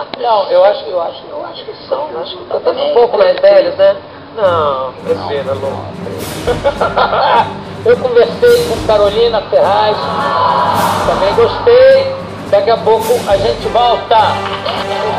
Não, eu acho que são. Acho que também Um pouco mais velhos, né? Não, Cristina, não. Eu conversei com Carolina Ferraz, também gostei. Daqui a pouco a gente volta.